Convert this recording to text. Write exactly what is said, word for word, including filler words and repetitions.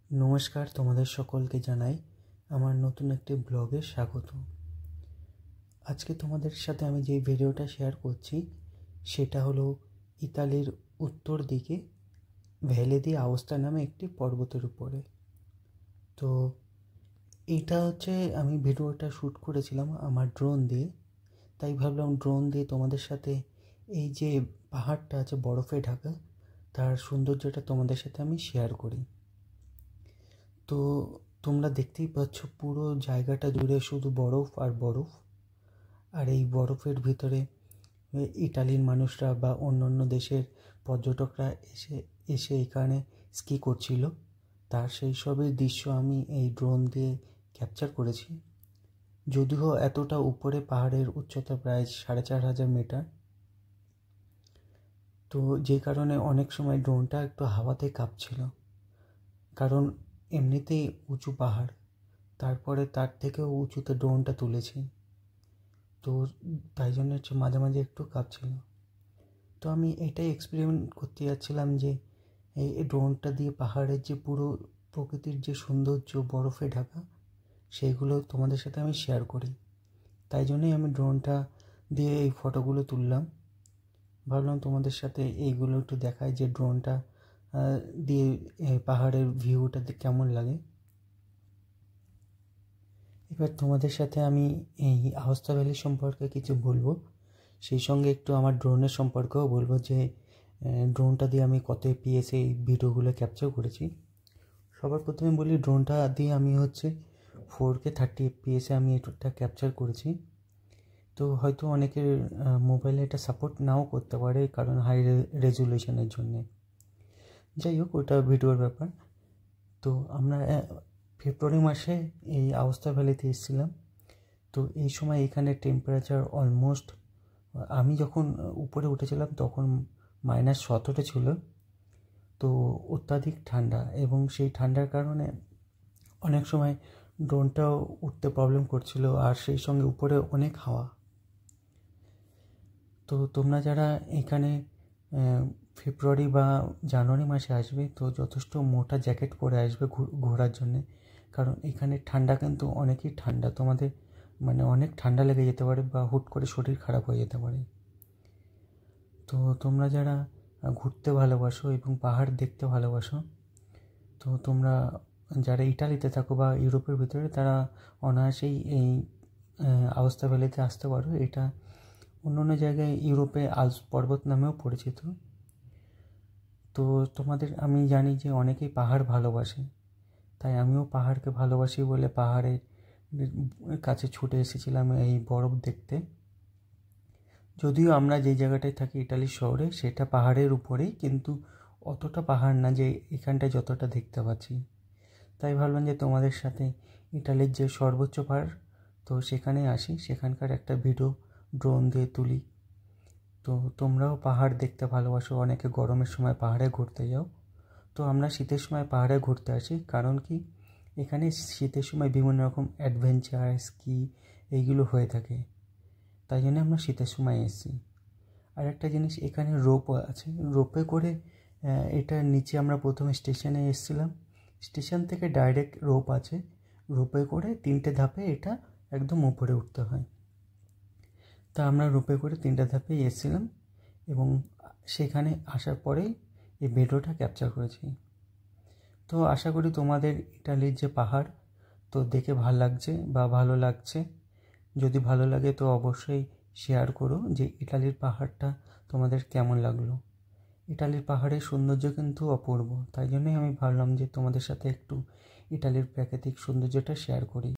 নমস্কার, তোমাদের সকলকে জানাই আমার নতুন একটি ব্লগে স্বাগত। আজকে তোমাদের সাথে আমি যে ভিডিওটা শেয়ার করছি সেটা হলো ইতালির উত্তর দিকে ভ্যালে দি আওস্তা নামে একটি পর্বতের উপরে। তো এইটা হচ্ছে আমি ভিডিওটা শ্যুট করেছিলাম আমার ড্রোন দিয়ে, তাই ভাবলাম ড্রোন দিয়ে তোমাদের সাথে এই যে পাহাড়টা আছে বরফে ঢাকা তার সৌন্দর্যটা তোমাদের সাথে আমি শেয়ার করি। তো তোমরা দেখতেই পাচ্ছ পুরো জায়গাটা জুড়ে শুধু বরফ আর বরফ, আর এই বরফের ভিতরে ইটালির মানুষরা বা অন্যান্য দেশের পর্যটকরা এসে এসে এখানে স্কি করছিল, তার সেই সবের দৃশ্য আমি এই ড্রোন দিয়ে ক্যাপচার করেছি। যদিও এতটা উপরে পাহাড়ের উচ্চতা প্রায় সাড়ে চার হাজার মিটার, তো যে কারণে অনেক সময় ড্রোনটা একটু হাওয়াতে কাঁপছিল, কারণ এমনিতেই উঁচু পাহাড়, তারপরে তার থেকেও উঁচুতে ড্রোনটা তুলেছি, তো তাই জন্য হচ্ছে মাঝে মাঝে একটু কাঁপছিল। তো আমি এটাই এক্সপেরিমেন্ট করতে যাচ্ছিলাম যে এই ড্রোনটা দিয়ে পাহাড়ের যে পুরো প্রকৃতির যে সৌন্দর্য বরফে ঢাকা সেইগুলো তোমাদের সাথে আমি শেয়ার করি। তাই জন্যই আমি ড্রোনটা দিয়ে এই ফটোগুলো তুললাম। ভাবলাম তোমাদের সাথে এইগুলো একটু দেখাই যে ড্রোনটা দিয়ে পাহাড়ের ভিউটা কেমন লাগে। এবার তোমাদের সাথে আমি এই আওস্তা ভ্যালি সম্পর্কে কিছু বলবো, সেই সঙ্গে একটু আমার ড্রোনের সম্পর্কেও বলবো যে ড্রোনটা দিয়ে আমি কত এপিএসে এই ভিডিওগুলো ক্যাপচার করেছি। সবার প্রথমে বলি ড্রোনটা দিয়ে আমি হচ্ছে ফোর কে থার্টি এপিএসে আমি এটা ক্যাপচার করেছি। তো হয়তো অনেকের মোবাইলে এটা সাপোর্ট নাও করতে পারে কারণ হাই রেজুলেশনের জন্যে, যাই হোক ওটা ভিডিওর ব্যাপার। তো আমরা ফেব্রুয়ারি মাসে এই আওস্তা ভ্যালিতে এসেছিলাম। তো এই সময় এখানে টেম্পারেচার অলমোস্ট, আমি যখন উপরে উঠেছিলাম তখন মাইনাস সতেরো ছিল। তো অত্যাধিক ঠান্ডা, এবং সেই ঠান্ডার কারণে অনেক সময় ড্রোনটাও উঠতে প্রবলেম করছিল, আর সেই সঙ্গে উপরে অনেক হাওয়া। তো তোমরা যারা এখানে ফেব্রুয়ারি বা জানুয়ারি মাসে আসবে তো যথেষ্ট মোটা জ্যাকেট পরে আসবে ঘোরার জন্যে, কারণ এখানে ঠান্ডা কিন্তু অনেকই ঠান্ডা, তোমাদের মানে অনেক ঠান্ডা লেগে যেতে পারে বা হুট করে শরীর খারাপ হয়ে যেতে পারে। তো তোমরা যারা ঘুরতে ভালোবাসো এবং পাহাড় দেখতে ভালোবাসো, তো তোমরা যারা ইটালিতে থাকো বা ইউরোপের ভিতরে তারা অনায়াসেই এই আওস্তা ভ্যালিতে আসতে পারো। এটা অন্য অন্য জায়গায় ইউরোপে আল্পস পর্বত নামেও পরিচিত। তো তোমাদের আমি জানি যে অনেকেই পাহাড় ভালোবাসে, তাই আমিও পাহাড়কে ভালোবাসি বলে পাহাড়ের কাছে ছুটে এসেছিলাম এই বরফ দেখতে। যদিও আমরা যে জায়গাটায় থাকি ইটালির শহরে সেটা পাহাড়ের উপরেই, কিন্তু অতটা পাহাড় না যে এখানটায় যতটা দেখতে পাচ্ছি। তাই ভাবলাম যে তোমাদের সাথে ইটালির যে সর্বোচ্চ পাহাড় তো সেখানে আসি, সেখানকার একটা ভিডিও ড্রোন দিয়ে তুলি। তো তোমরাও পাহাড় দেখতে ভালোবাসো, অনেকে গরমের সময় পাহাড়ে ঘুরতে যাও, তো আমরা শীতের সময় পাহাড়ে ঘুরতে আসি, কারণ কি এখানে শীতের সময় বিভিন্ন রকম অ্যাডভেঞ্চার স্কি এইগুলো হয়ে থাকে, তাই জন্য আমরা শীতের সময় এসেছি। আর একটা জিনিস এখানে রোপ আছে, রোপে করে এটা নিচে আমরা প্রথমে স্টেশনে এসেছিলাম, স্টেশন থেকে ডাইরেক্ট রোপ আছে, রোপে করে তিনটে ধাপে এটা একদম উপরে উঠতে হয়। তা আমরা রোপে করে তিনটে ধাপে এসেছিলাম এবং সেখানে আসার পরেই এই ভিডিওটা ক্যাপচার করেছি। তো আশা করি তোমাদের ইটালির যে পাহাড় তো দেখে ভালো লাগছে বা ভালো লাগছে। যদি ভালো লাগে তো অবশ্যই শেয়ার করো যে ইটালির পাহাড়টা তোমাদের কেমন লাগলো। ইটালির পাহাড়ের সৌন্দর্য কিন্তু অপূর্ব, তাই জন্যই আমি ভাবলাম যে তোমাদের সাথে একটু ইটালির প্রাকৃতিক সৌন্দর্যটা শেয়ার করি।